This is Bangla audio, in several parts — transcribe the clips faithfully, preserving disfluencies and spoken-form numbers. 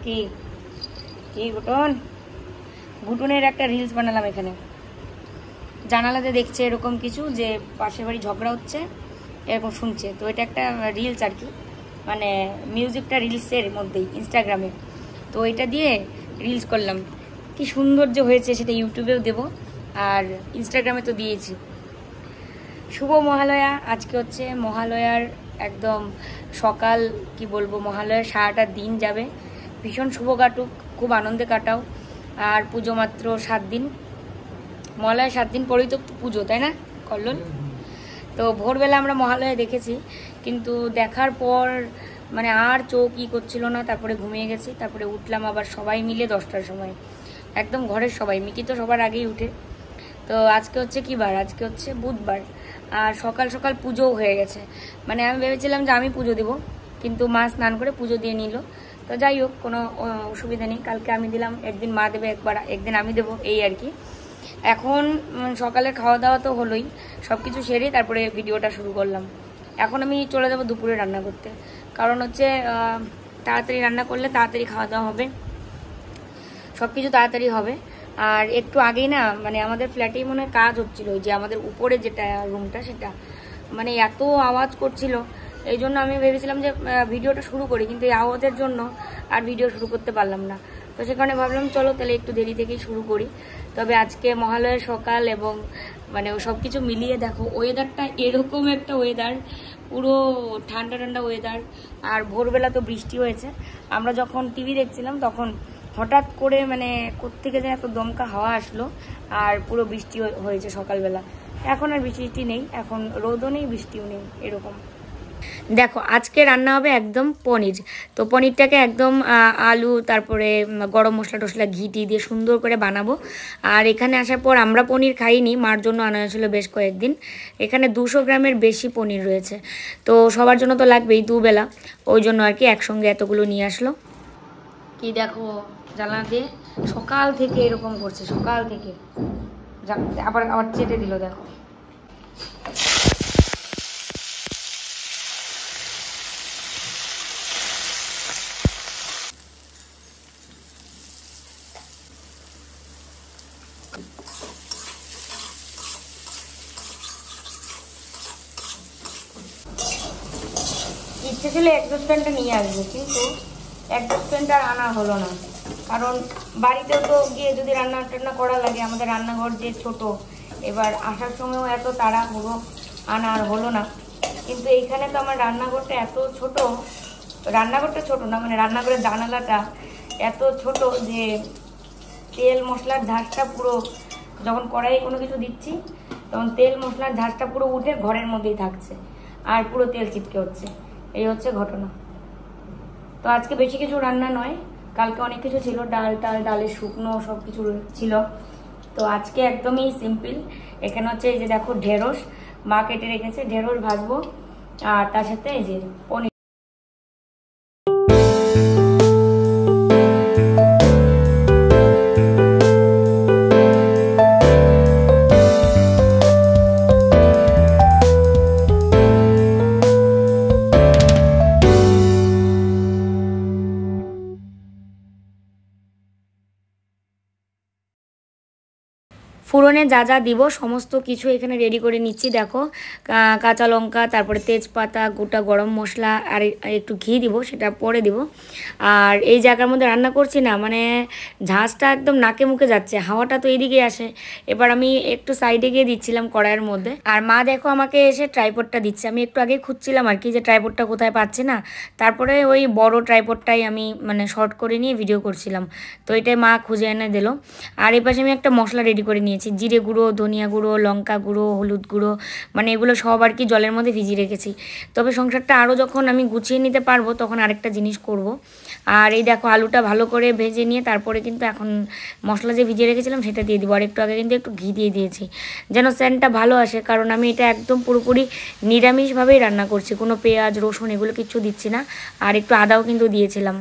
কি কি গুটন গুটনের একটা রিলস বানালাম এখানে জানালাতে দেখছে এরকম কিছু যে পাশের বাড়ি ঝগড়া হচ্ছে এরকম শুনছে তো এটা একটা রিলস আর কি মানে মিউজিকটা রিলসের মধ্যেই ইনস্টাগ্রামে তো এটা দিয়ে রিলস করলাম কি সুন্দর যে হয়েছে সেটা ইউটিউবেও দেব আর ইনস্টাগ্রামে তো দিয়েছি। শুভ মহালয়া আজকে হচ্ছে মহালয়ার একদম সকাল কি বলবো মহালয়ার সারাটা দিন যাবে ভীষণ শুভ কাটুক খুব আনন্দে কাটাও আর পুজো মাত্র সাত দিন মহালয়া সাত দিন পরেই তো পুজো তাই না কল্লোল। তো ভোরবেলা আমরা মহালয়া দেখেছি কিন্তু দেখার পর মানে আর চোখ ই করছিল না তারপরে ঘুমিয়ে গেছি তারপরে উঠলাম আবার সবাই মিলে দশটার সময় একদম ঘরের সবাই মিকি তো সবার আগেই উঠে। তো আজকে হচ্ছে কি বার আজকে হচ্ছে বুধবার আর সকাল সকাল পুজোও হয়ে গেছে মানে আমি ভেবেছিলাম যে আমি পুজো দেবো কিন্তু মা স্নান করে পুজো দিয়ে নিল তো যাই হোক কোনো অসুবিধা নেই কালকে আমি দিলাম একদিন মা দেবে একবার একদিন আমি দেবো এই আর কি। এখন সকালে খাওয়া দাওয়া তো হলোই সব কিছু সেরে তারপরে ভিডিওটা শুরু করলাম। এখন আমি চলে যাবো দুপুরে রান্না করতে কারণ হচ্ছে তাড়াতাড়ি রান্না করলে তাড়াতাড়ি খাওয়া দাওয়া হবে সব কিছু তাড়াতাড়ি হবে। আর একটু আগেই না মানে আমাদের ফ্ল্যাটেই মনে হয় কাজ হচ্ছিল যে আমাদের উপরে যেটা রুমটা সেটা মানে এত আওয়াজ করছিল এই জন্য আমি ভেবেছিলাম যে ভিডিওটা শুরু করি কিন্তু এই আওয়াজের জন্য আর ভিডিও শুরু করতে পারলাম না তো সেখানে ভাবলাম চলো তাহলে একটু দেরি থেকেই শুরু করি। তবে আজকে মহালয়ার সকাল এবং মানে সব কিছু মিলিয়ে দেখো ওয়েদারটা এরকম একটা ওয়েদার পুরো ঠান্ডা ঠান্ডা ওয়েদার আর ভোরবেলা তো বৃষ্টি হয়েছে আমরা যখন টিভি দেখছিলাম তখন হঠাৎ করে মানে কোত্থেকে যেন এত দমকা হাওয়া আসলো আর পুরো বৃষ্টি হয়েছে সকালবেলা। এখন আর বৃষ্টি নেই এখন রোদও নেই বৃষ্টিও নেই এরকম। দেখো আজকে রান্না হবে একদম পনির তো পনিরটাকে একদম আলু তারপরে গরম মশলা টশলা ঘি টি দিয়ে সুন্দর করে বানাবো। আর এখানে আসার পর আমরা পনির খাইনি মার জন্য আনা হয়েছিল বেশ কয়েকদিন এখানে দুশো গ্রামের বেশি পনির রয়েছে তো সবার জন্য তো লাগবেই দুবেলা ওই জন্য আর কি একসঙ্গে এতগুলো নিয়ে আসলো। কি দেখো জানলা দিয়ে সকাল থেকে এরকম করছে সকাল থেকে আবার আবার চেটে দিল দেখো। ইচ্ছে ছিল এক্সস্ট্যান্ডটা নিয়ে আসবো কিন্তু এক্সস্ট্যান্ড আর আনা হলো না কারণ বাড়িতেও তো গিয়ে যদি রান্না টান্না করা লাগে আমাদের রান্নাঘর যে ছোট এবার আসার সময়ও এত তাড়াহুড়ো আনা আর হলো না কিন্তু এইখানে তো আমার রান্নাঘরটা এত ছোট রান্নাঘরটা ছোট না মানে রান্নাঘরের জানালাটা এত ছোট যে তেল মশলার ঝাঁসটা পুরো যখন কড়াইয়ে কোনো কিছু দিচ্ছি তখন তেল মশলার ঝাঁসটা পুরো উঠে ঘরের মধ্যেই থাকছে আর পুরো তেল চিটকে হচ্ছে এই হচ্ছে ঘটনা। তো আজকে বেশি কিছু রান্না নয় কালকে অনেক কিছু ছিল ডাল টাল ডালের শুকনো সব কিছু ছিল তো আজকে একদমই সিম্পল। এখানে হচ্ছে এই যে দেখো ঢেঁড়স মা কেটে রেখেছে ঢেঁড়স ভাজবো আর তার সাথে এই যে পনির। ফোড়নে যা যা দিব সমস্ত কিছু এখানে রেডি করে নিচ্ছি দেখো কাঁচা লঙ্কা তারপরে তেজপাতা গোটা গরম মশলা আর একটু ঘি দিব সেটা পরে দিব। আর এই জায়গার মধ্যে রান্না করছি না মানে ঝাঁজটা একদম নাকে মুখে যাচ্ছে হাওয়াটা তো এইদিকে আসে এবার আমি একটু সাইডে গিয়ে দিচ্ছিলাম কড়াইয়ের মধ্যে আর মা দেখো আমাকে এসে ট্রাইপডটা দিচ্ছে আমি একটু আগে খুঁজছিলাম আর কি যে ট্রাইপডটা কোথায় পাচ্ছি না তারপরে ওই বড় ট্রাইপডটাই আমি মানে শর্ট করে নিয়ে ভিডিও করছিলাম তো এটাই মা খুঁজে এনে দিল। আর এই পাশে আমি একটা মশলা রেডি করে নিয়েছি জিরে গুঁড়ো ধনিয়া গুঁড়ো লঙ্কা গুঁড়ো হলুদ গুঁড়ো মানে এগুলো সব আর কি জলের মধ্যে ভিজিয়ে রেখেছি তবে সংসারটা আরও যখন আমি গুছিয়ে নিতে পারবো তখন আরেকটা জিনিস করব। আর এই দেখো আলুটা ভালো করে ভেজে নিয়ে তারপরে কিন্তু এখন মশলা যে ভিজিয়ে রেখেছিলাম সেটা দিয়ে দিব আর একটু আগে কিন্তু একটু ঘি দিয়ে দিয়েছি যেন সেন্টটা ভালো আসে কারণ আমি এটা একদম পুরোপুরি নিরামিষভাবেই রান্না করছি কোনো পেঁয়াজ রসুন এগুলো কিচ্ছু দিচ্ছি না আর একটু আদাও কিন্তু দিয়েছিলাম।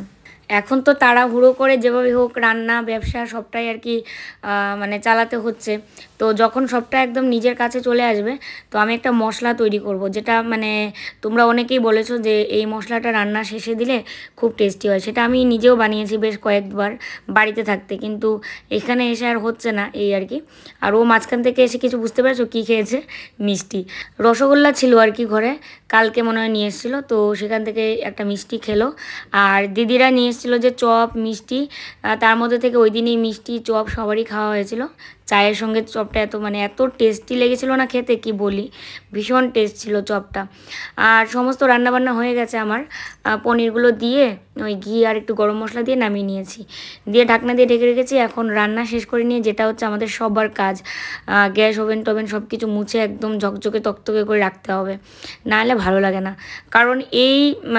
এখন তো তাড়াহুড়ো করে যেভাবে হোক রান্না ব্যবসা সবটাই আর কি মানে চালাতে হচ্ছে। তো যখন সবটা একদম নিজের কাছে চলে আসবে, তো আমি একটা মশলা তৈরি করব, যেটা মানে তোমরা অনেকেই বলেছো যে এই মশলাটা রান্না শেষে দিলে খুব টেস্টি হয়। সেটা আমি নিজেও বানিয়েছি বেশ কয়েকবার বাড়িতে থাকতে, কিন্তু এখানে এসে আর হচ্ছে না এই আর কি। আর ও মাঝখান থেকে এসে কিছু বুঝতে পেরেছো কী খেয়েছে? মিষ্টি রসগোল্লা ছিল আর কি ঘরে, কালকে মনে হয় নিয়ে এসেছিলো, তো সেখান থেকে একটা মিষ্টি খেলো। আর দিদিরা নিয়ে এসেছিলো যে চপ মিষ্টি, তার মধ্যে থেকে ওই দিনই মিষ্টি চপ সবারই খাওয়া হয়েছিল। চায়ের সঙ্গে চপটা এত মানে এত টেস্টি লেগেছিলো না খেতে, কি বলি, ভীষণ টেস্ট ছিল চপটা। আর সমস্ত রান্নাবান্না হয়ে গেছে আমার, পনিরগুলো দিয়ে ওই ঘি আর একটু গরম মশলা দিয়ে নামিয়ে নিয়েছি, দিয়ে ঢাকনা দিয়ে ঢেকে রেখেছি। এখন রান্না শেষ করে নিয়ে যেটা হচ্ছে আমাদের সবার কাজ, গ্যাস ওভেন টোভেন সব কিছু মুছে একদম ঝকঝকে তকতকে করে রাখতে হবে, নাহলে ভালো লাগে না। কারণ এই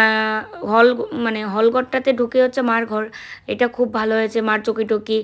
হল মানে হলঘরটাতে ঢুকে হচ্ছে মার ঘর, এটা খুব ভালো হয়েছে, মার চকি টকি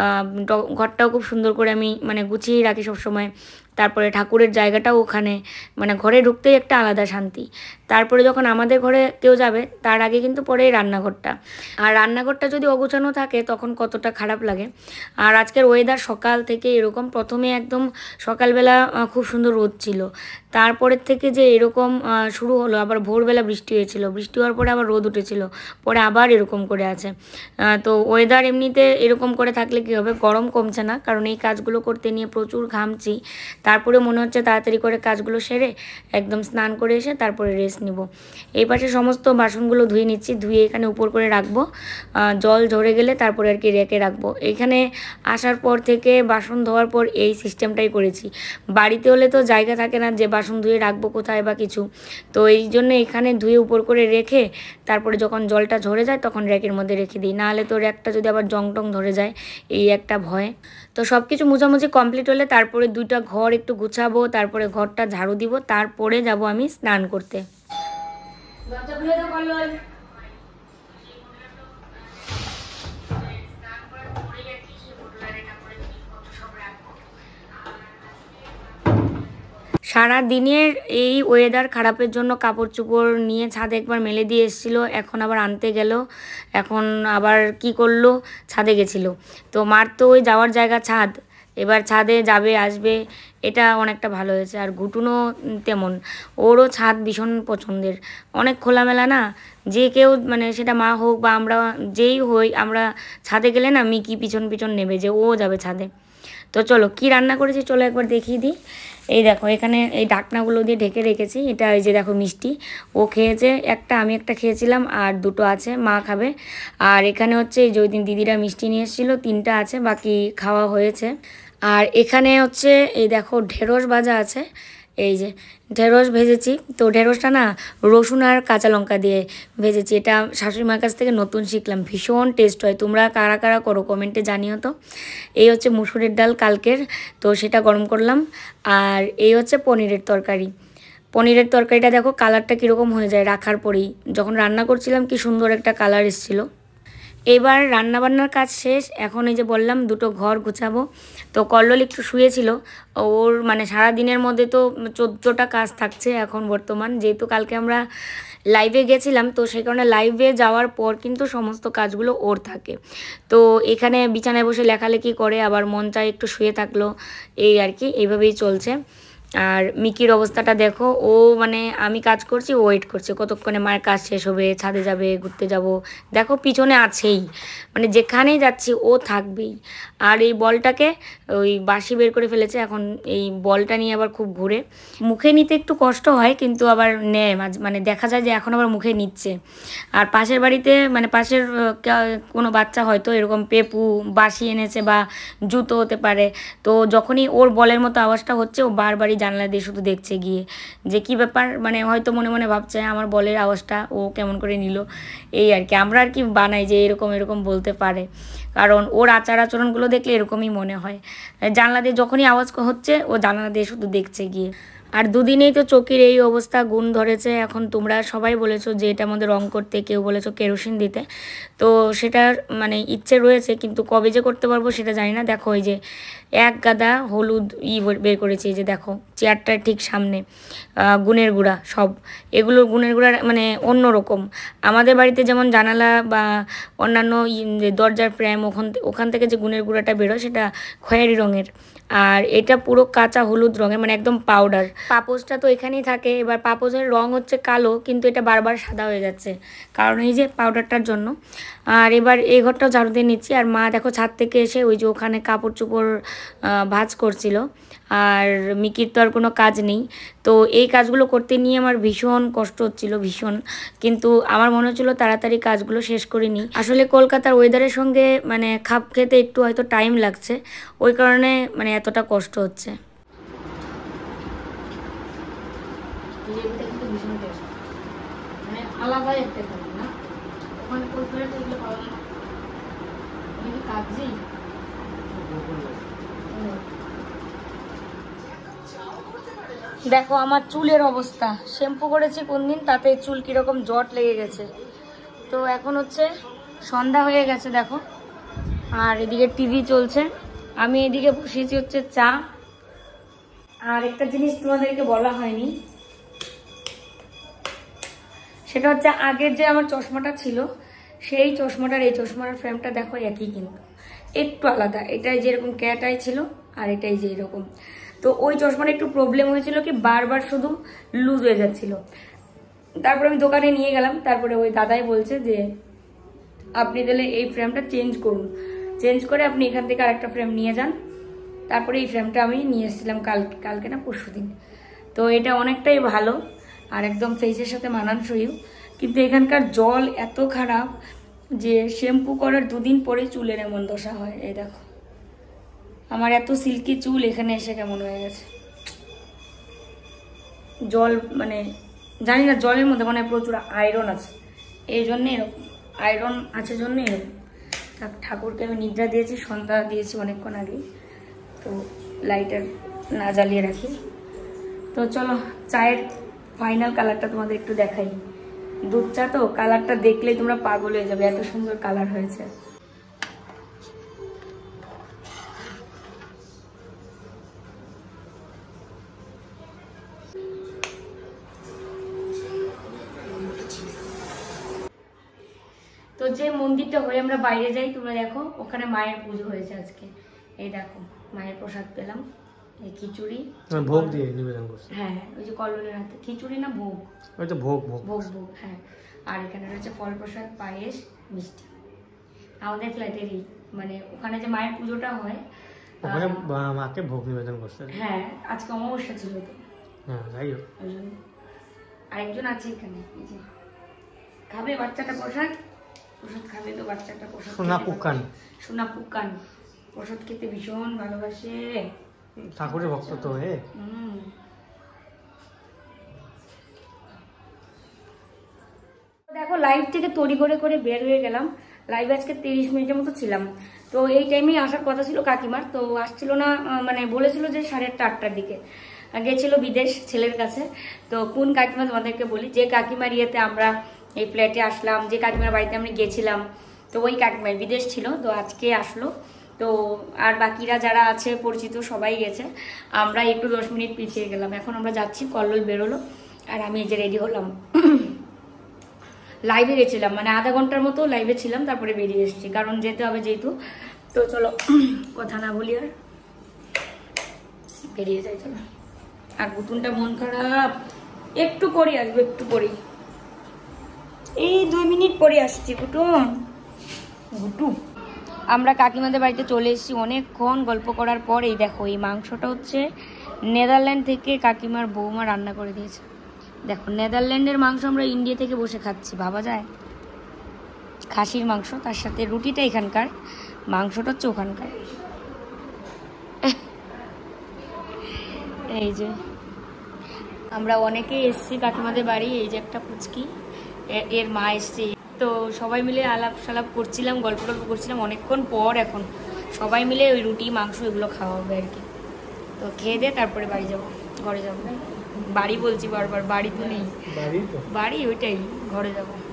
ঘরটাও খুব সুন্দর করে আমি মানে গুছিয়ে রাখি সবসময়। তারপরে ঠাকুরের জায়গাটাও ওখানে, মানে ঘরে ঢুকতেই একটা আলাদা শান্তি। তারপরে যখন আমাদের ঘরে কেউ যাবে তার আগে কিন্তু পরে রান্নাঘরটা, আর রান্নাঘরটা যদি অগোছানো থাকে তখন কতটা খারাপ লাগে। আর আজকের ওয়েদার সকাল থেকে এরকম, প্রথমে একদম সকালবেলা খুব সুন্দর রোদ ছিল, তারপরের থেকে যে এরকম শুরু হলো, আবার ভোরবেলা বৃষ্টি হয়েছিল, বৃষ্টি হওয়ার পরে আবার রোদ উঠেছিল, পরে আবার এরকম করে আছে। তো ওয়েদার এমনিতে এরকম করে থাকলে কী হবে, গরম কমছে না, কারণ এই কাজগুলো করতে নিয়ে প্রচুর ঘামছি। তারপরে মনে হচ্ছে তাড়াতাড়ি করে কাজগুলো সেরে একদম স্নান করে এসে তারপরে রেস্ট নিব। এই পাশে সমস্ত বাসনগুলো ধুয়ে নিচ্ছি, ধুয়ে এখানে উপর করে রাখবো, জল ঝরে গেলে তারপরে আর কি রেখে রাখবো। এখানে আসার পর থেকে বাসন ধোয়ার পর এই সিস্টেমটাই করেছি। বাড়িতে হলে তো জায়গা থাকে না যে বাসন ধুয়ে রাখবো কোথায় বা কিছু, তো এই জন্য এখানে ধুয়ে উপর করে রেখে তারপরে যখন জলটা ঝরে যায় তখন র্যাকের মধ্যে রেখে দিই, নাহলে তো র্যাকটা যদি আবার জং টং ধরে যায় এই একটা ভয়। তো সব কিছু মোছামুছি কমপ্লিট হলে তারপরে দুইটা ঘর একটু গুছাবো, তারপরে ঘরটা ঝাড়ু দিব, তারপরে যাব আমি স্নান করতে। সারা দিনের এই ওয়েদার খারাপের জন্য কাপড় চোপড় নিয়ে ছাদে একবার মেলে দিয়ে এসেছিলো, এখন আবার আনতে গেল, এখন আবার কি করলো, ছাদে গেছিলো। তো মার তো ওই যাওয়ার জায়গা ছাদ, এবার ছাদে যাবে আসবে, এটা অনেকটা ভালো হয়েছে। আর ঘুটুনও তেমন, ওরও ছাদ ভীষণ পছন্দের, অনেক খোলামেলা না, যে কেউ মানে সেটা মা হোক বা আমরা যেই হই, আমরা ছাদে গেলে না মিকি পিছন পিছন নেবে যে ও যাবে ছাদে। তো চলো কি রান্না করেছি চলো একবার দেখিয়ে দিই। এই দেখো এখানে এই ঢাকনাগুলো দিয়ে ঢেকে রেখেছি, এটা এই যে দেখো মিষ্টি, ও খেয়েছে একটা, আমি একটা খেয়েছিলাম, আর দুটো আছে মা খাবে। আর এখানে হচ্ছে এই যে ওই দিন দিদিরা মিষ্টি নিয়ে এসেছিলো, তিনটা আছে, বাকি খাওয়া হয়েছে। আর এখানে হচ্ছে এই দেখো ঢেঁড়স ভাজা আছে, এই যে ঢেঁড়স ভেজেছি। তো ঢেঁড়সটা না রসুন আর কাঁচা লঙ্কা দিয়ে ভেজেছি, এটা শাশুড়ি মার কাছ থেকে নতুন শিখলাম, ভীষণ টেস্ট হয়। তোমরা কারা কারা করো কমেন্টে জানিও তো। এই হচ্ছে মুসুরের ডাল কালকের, তো সেটা গরম করলাম। আর এই হচ্ছে পনিরের তরকারি। পনিরের তরকারিটা দেখো কালারটা কীরকম হয়ে যায় রাখার পরেই, যখন রান্না করছিলাম কি সুন্দর একটা কালার এসেছিলো। এবার রান্নাবান্নার কাজ শেষ, এখন এই যে বললাম দুটো ঘর গুছাবো। তো কল্লোল একটু শুয়েছিল, ওর মানে সারা দিনের মধ্যে তো চোদ্দোটা কাজ থাকছে এখন বর্তমান, যেহেতু কালকে আমরা লাইভে গেছিলাম, তো সেই কারণে লাইভে যাওয়ার পর কিন্তু সমস্ত কাজগুলো ওর থাকে। তো এখানে বিছানায় বসে লেখালেখি করে, আবার মন চায় একটু শুয়ে থাকলো, এই আর কি, এইভাবেই চলছে। আর মিকির অবস্থাটা দেখো, ও মানে আমি কাজ করছি ওয়েট করছে কতক্ষণে মায়ের কাজ শেষ হবে, ছাদে যাবে, ঘুরতে যাব, দেখো পিছনে আছেই, মানে যেখানেই যাচ্ছি ও থাকবেই। আর এই বলটাকে ওই বাঁশি বের করে ফেলেছে, এখন এই বলটা নিয়ে আবার খুব ঘুরে, মুখে নিতে একটু কষ্ট হয় কিন্তু আবার নেয় মাঝে, মানে দেখা যায় যে এখন আবার মুখে নিচ্ছে। আর পাশের বাড়িতে মানে পাশের কোনো বাচ্চা হয়তো এরকম পেপু বাঁশি এনেছে বা জুতো হতে পারে, তো যখনই ওর বলের মতো আওয়াজটা হচ্ছে ও বারবারই জানলা দিয়ে শুধু দেখছে গিয়ে যে কি ব্যাপার, মানে হয়তো মনে মনে ভাবছে আমার বলের আওয়াজটা ও কেমন করে নিল, এই আর কি। আমরা আর কি বানাই যে এরকম এরকম বলতে পারে, কারণ ওর আচার আচরণগুলো দেখলে এরকমই মনে হয়। জানলা দিয়ে যখনই আওয়াজ হচ্ছে ও জানলা দিয়ে শুধু দেখছে গিয়ে। আর দুদিনেই তো চকির এই অবস্থা, গুণ ধরেছে। এখন তোমরা সবাই বলেছো যে এটা আমাদের রং করতে, কেউ বলেছো কেরোসিন দিতে। তো সেটার মানে ইচ্ছে রয়েছে, কিন্তু কবে যে করতে পারবো সেটা জানি না। দেখো এই যে এক গাদা হলুদ ই বের করেছি, এই যে দেখো চেয়ারটার ঠিক সামনে গুণের গুঁড়া সব। এগুলো গুণের গুঁড়া মানে অন্য রকম। আমাদের বাড়িতে যেমন জানালা বা অন্যান্য দরজার ফ্রেম ওখান ওখান থেকে যে গুণের গুঁড়াটা বেরোয় সেটা খয়েরি রঙের, আর এটা পুরো কাঁচা হলুদ রঙের, মানে একদম পাউডার। পাপোশটা তো এখানেই থাকে। এবার পাপোশের রং হচ্ছে কালো, কিন্তু এটা বারবার সাদা হয়ে যাচ্ছে কারণ এই যে পাউডারটার জন্য। আর এবার এই ঘরটাও ঝাড়ু দিয়ে নিচ্ছি। আর মা দেখো ছাদ থেকে এসে ওই যে ওখানে কাপড় চোপড় ভাঁজ করছিল। আর মিকির তো আর কোনো কাজ নেই, তো এই কাজগুলো করতে নিয়ে আমার ভীষণ কষ্ট হচ্ছিল, ভীষণ। কিন্তু আমার মনে হচ্ছিল তাড়াতাড়ি কাজগুলো শেষ করে নিই। আসলে কলকাতার ওয়েদারের সঙ্গে মানে খাপ খেতে একটু হয়তো টাইম লাগছে, ওই কারণে মানে এতটা কষ্ট হচ্ছে। মানে আলাদাই একটা না, ওখানে কাজই। দেখো আমার চুলের অবস্থা, শ্যাম্পু করেছি কোন দিন, তাতে চুল কিরকম জট লেগে গেছে। তো এখন হচ্ছে সন্ধ্যা হয়ে গেছে দেখো, আর এদিকে টিভি চলছে, আমি এদিকে বসিয়েছি হচ্ছে চা। আর একটা জিনিস তোমাদেরকে বলা হয়নি, সেটা হচ্ছে আগের যে আমার চশমাটা ছিল সেই চশমাটার এই চশমাটার ফ্রেমটা দেখো একই, কিন্তু একটু আলাদা। এটাই যেরকম ক্যাটাই ছিল আর এটাই যে এরকম। তো ওই চশমাটা একটু প্রবলেম হয়েছিল কি বারবার শুধু লুজ হয়ে যাচ্ছিল। তারপরে আমি দোকানে নিয়ে গেলাম, তারপরে ওই দাদাই বলছে যে আপনি তাহলে এই ফ্রেমটা চেঞ্জ করুন, চেঞ্জ করে আপনি এখান থেকে আরেকটা ফ্রেম নিয়ে যান। তারপরে এই ফ্রেমটা আমি নিয়ে এসেছিলাম কালকে কালকে না পরশু দিন। তো এটা অনেকটাই ভালো আর একদম ফেসের সাথে মানানসইও। কিন্তু এখানকার জল এত খারাপ যে শ্যাম্পু করার দুদিন পরে চুলের এমন দশা হয়। এই দেখো আমার এত সিল্কি চুল এখানে এসে কেমন হয়ে গেছে। জল মানে জানি না, জলের মধ্যে মানে প্রচুর আয়রন আছে, এই জন্যে এরকম। আয়রন আছে জন্য এরকম। ঠাকুরকে আমি নিদ্রা দিয়েছি, সন্ধ্যা দিয়েছি অনেকক্ষণ আগে, তো লাইটার না জ্বালিয়ে রাখি। তো চলো চায়ের ফাইনাল কালারটা তোমাদের একটু দেখাই। দুধ চা তো কালারটা দেখলেই তোমরা পাগল হয়ে যাবে, এত সুন্দর কালার হয়েছে। তো যে মন্দিরটা হয়ে আমরা বাইরে যাই, তোমরা দেখো ওখানে মায়ের পুজো হয়েছে আজকে। এই দেখো মায়ের প্রসাদ পেলাম, এই খিচুড়ি ভোগ দিয়ে নিবেদন করছে। হ্যাঁ ওই যে কল্লোলের হাতে খিচুড়ি না ভোগ, ওই তো ভোগ ভোগ ভোগ ভোগ হ্যাঁ। আর এখানে রয়েছে ফল প্রসাদ, পায়েস, মিষ্টি। আমাদের ফ্ল্যাটেরই মানে ওখানে যে মায়ের পুজোটা হয় ওখানে মাকে ভোগ নিবেদন করছে। হ্যাঁ আজকে অমাবস্যা ছিল তো, হ্যাঁ যাই হোক। আরেকজন আছে এখানে, এই যে খাবে বাচ্চাটা প্রসাদ, প্রসাদ খাবে তো বাচ্চাটা প্রসাদ। সোনা পুকান, সোনা পুকান প্রসাদ খেতে ভীষণ ভালোবাসে, ঠাকুরের ভক্ত তো। হে হুম দেখো লাইভ থেকে তৈরি করে করে বের হয়ে গেলাম। লাইভ আজকে তিরিশ মিনিটের মতো ছিলাম। তো এই টাইমেই আসার কথা ছিল কাকিমার, তো আসছিল না, মানে বলেছিল যে সাড়ে আটটা আটটার দিকে গেছিল বিদেশ ছেলের কাছে। তো কোন কাকিমা তোমাদেরকে বলি, যে কাকিমার ইয়েতে আমরা এই ফ্ল্যাটে আসলাম, যে কাকিমার বাড়িতে আমরা গেছিলাম, তো ওই কাকিমার বিদেশ ছিল, তো আজকে আসলো। তো আর বাকিরা যারা আছে পরিচিত সবাই গেছে, আমরা একটু দশ মিনিট পিছিয়ে গেলাম। এখন আমরা যাচ্ছি, কল্লোল বেরোলো আর আমি এই যে রেডি হলাম। লাইভে গেছিলাম মানে আধা ঘন্টার মতো লাইভে ছিলাম, তারপরে বেরিয়ে এসেছি কারণ যেতে হবে যেহেতু। তো চলো কথা না বলি আর বেরিয়ে যাই চলো। আর বুতুনটা মন খারাপ, একটু পরে আসবো, একটু পরে, এই দুই মিনিট পরে আসছি। বুটুন বুটু আমরা কাকিমাদের বাড়িতে চলে এসেছি অনেকক্ষণ গল্প করার পর। এই দেখো এই মাংসটা হচ্ছে নেদারল্যান্ড থেকে কাকিমার বৌমা রান্না করে দিয়েছে। দেখো নেদারল্যান্ডের মাংস আমরা ইন্ডিয়া থেকে বসে খাচ্ছি, ভাবা যায়। খাসির মাংস, তার সাথে রুটিটা এখানকার, মাংসটা হচ্ছে ওখানকার। এই যে আমরা অনেকে এসছি কাকিমাদের বাড়ি। এই যে একটা পুচকি, এর মা এসছে। তো সবাই মিলে আলাপ সালাপ করছিলাম, গল্প টল্প করছিলাম অনেকক্ষণ পর। এখন সবাই মিলে ওই রুটি মাংস এগুলো খাওয়া হবে আর কি। তো খেয়ে দিয়ে তারপরে বাড়ি যাবো, ঘরে যাবো। বাড়ি বলছি বারবার, বাড়ি তো নেই, বাড়ি তো বাড়ি ওইটাই, ঘরে যাবো।